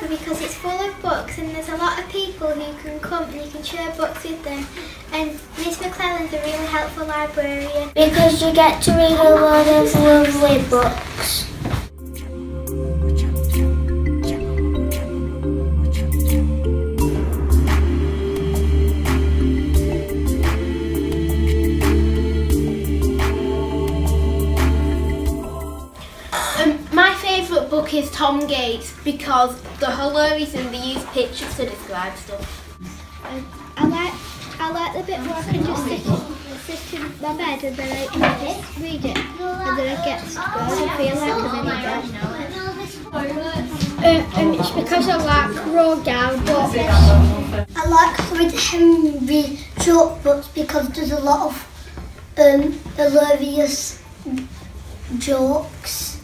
because it's full of books and there's a lot of people who can come and you can share books with them. And Miss McClellan's a really helpful librarian. Because you get to read a lot of lovely books. My favourite book is Tom Gates because they're hilarious and they use pictures to describe stuff. I like the bit where I can just sit in my bed and then I can just read it and then I get to go and feel like I'm in bed. It's because I like wrote down books. I like read Henry short books because there's a lot of hilarious jokes.